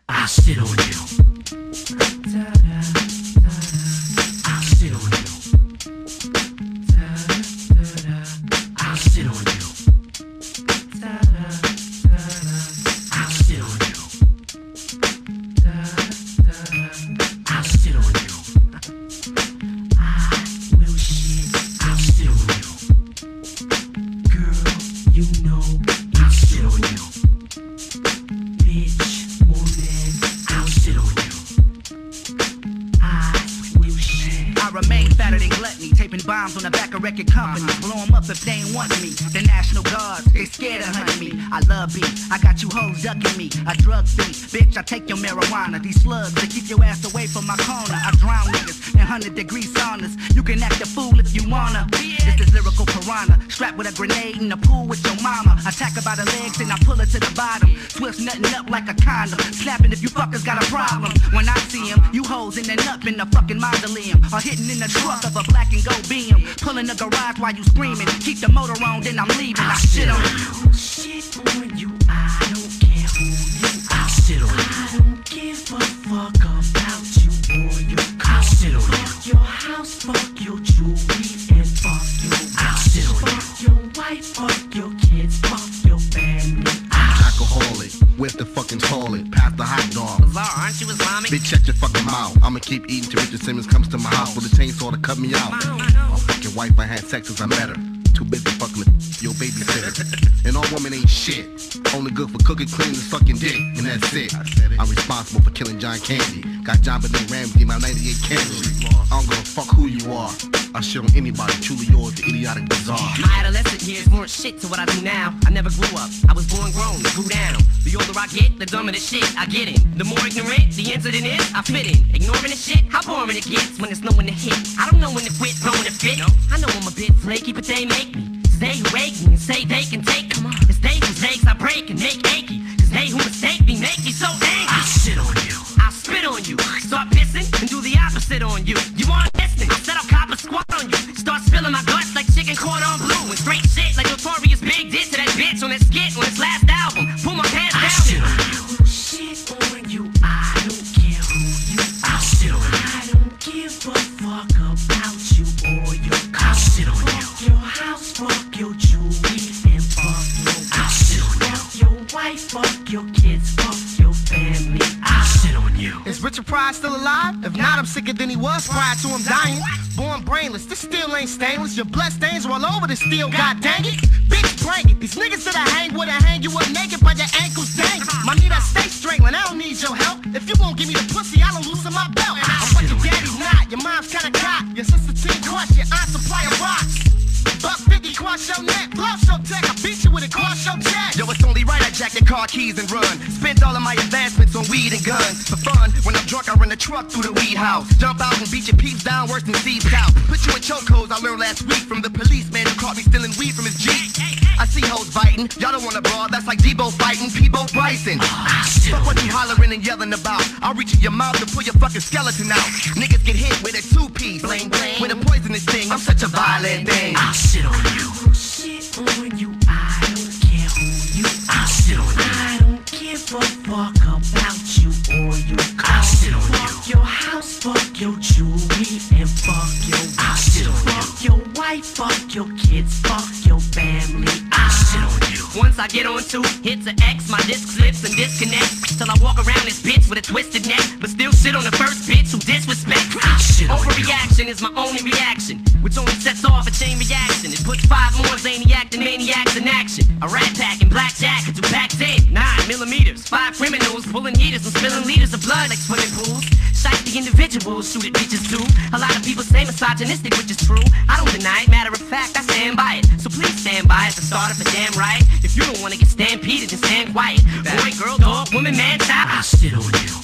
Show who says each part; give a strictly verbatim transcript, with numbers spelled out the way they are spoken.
Speaker 1: I'll sit on you. I'll sit on you. I'll sit on you. I'll sit on you. I'll sit on you. I will shit. I'll sit on you. Girl, you know I'll sit on you. Bitch, woman, I'll sit on you. I will shit.
Speaker 2: I remain fatter than gluttony, taping bombs on the back of record companies. Blow them up if they ain't want me. The National Guards, they scared of hunting me. I love beef, I got you hoes ducking me. A drug thief, bitch, I take your marijuana. These slugs, they keep your ass away from my corner. I drown niggas in one hundred degree saunas. You can act a fool if you wanna. This is lyrical piranha, strapped with a grenade in the pool with your mama. Attack her by the legs and I pull her to the bottom. Twist nothing up like a condom. Slapping if you fuckers got a problem. When I see him, you hoes in the nut in the fucking mausoleum. Or hitting in the truck of a black and gold B M. Pulling the garage while you screaming. Keep the motor on, then I'm leaving. I shit on you.
Speaker 1: Shit on you. I don't care who you are. I'll sit on you. I don't give a fuck about you or your car. I'll sit on you. Fuck your house, fuck your jewelry, and fuck you. I'll sit on you. Fuck your wife, fuck your kids, fuck your family.
Speaker 3: Alcoholic, where's the fucking toilet? Pass the hot dog.
Speaker 2: Bizarre, aren't you Islamic?
Speaker 3: Bitch, shut your fucking mouth. I'ma keep eating till Richard Simmons comes to my house with a chainsaw to cut me out. My fucking wife, I had sex since I met her. Too busy fucking with your babysitter. And all women ain't shit. Only good for cooking, cleaning, and sucking dick. And that's it. I'm responsible for killing John Candy. Got John Benet Ramsey, my ninety-eight Camry. I don't give a fuck who you are. I shit on anybody, truly yours, the idiotic bizarre.
Speaker 4: My adolescent years weren't shit to what I do now. I never grew up, I was born grown, grew down. The older I get, the dumber the shit I get in. The more ignorant the incident is, I fit in. Ignoring the shit, how boring it gets when there's no one to hit. I don't know when to quit, throwing a fit. I know I'm a bit flaky, but they make me. Cause they who rake me and say they can take me. It's they whose legs I break and make achy. Cause they who mistake me make me so angry.
Speaker 1: I'll sit on you.
Speaker 4: I'll spit on you. Start pissing and do the opposite on you. You aren't listening, I'll set up cop a squat on you. Start spilling my guts like chicken cordon bleu. And straight shit like Notorious Big did to that bitch on that skit on his last album. Pull my pants
Speaker 1: I'll
Speaker 4: down.
Speaker 1: sit on you. Shit on you. I don't care who you are. I'll sit on you. I don't give a fuck about you or your car. I'll sit on you. Fuck your house, fuck your jewelry, and fuck your I'll sit on you. Fuck your wife, fuck your kids, fuck your family. I'll sit on you.
Speaker 5: Is Richard Pryor still alive? If not, I'm sicker than he was prior to him dying. Born brainless, this steel ain't stainless. Your blood stains are all over the steel, god dang it. Bitch, bring it. These niggas that I hang with, I hang you up naked by your ankles, dang. My knee that stay strangling, I don't need your help. If you won't give me the pussy, I don't loosen my belt. I'm what your daddy's not, your mom's kinda cock. Your sister team crush, your aunt supply of rocks. Buck fifty, cross your neck, blow your tech. I beat you with it, cross your chest.
Speaker 2: Yo, it's only right I jack your car keys and run. Spent all of my advancements on weed and guns. For fun, when I'm drunk, I run the truck through the weed house. Jump out and beat your peeps down worse than Steve Stout. Put you in chokeholds I learned last week from the policeman who caught me stealing weed from his Jeep. I see hoes biting, y'all don't wanna brawl, that's like Debo fighting Peebo Bryson. Fuck what you hollering and yelling about. I'll reach in your mouth and pull your fucking skeleton out. Niggas get hit with a two-piece, bling bling. With a poisonous thing, I'm such a violent thing.
Speaker 1: I'll sit on you. Shit on you. I don't care who you are. I'll sit on you. I don't give a fuck about you or your car. I'll sit on you. Fuck your house, fuck your jewelry, and fuck your I'll sit on you. Fuck your wife, fuck your kids, fuck your family. I'll sit on you.
Speaker 4: Once I get on two hits of X, my disc slips and disconnects. Till I walk around this bitch with a twisted neck. But still shit on the first bitch who disrespect. Overreaction is my only reaction, which only sets off a chain reaction. It puts five more zaniac than maniacs in action. A rat pack and black jacket who packed in nine millimeters. Five criminals pulling heaters and spilling liters of blood like swimming pools. Shite the individuals, shoot at bitches too. A lot of people say misogynistic, which is true. I don't deny it, matter of fact, I stand by it. So please stand by it to start up a damn right. If you don't wanna get stampeded, then stand quiet. Boy, girl, dog, woman, man, child.
Speaker 1: I'll sit on you.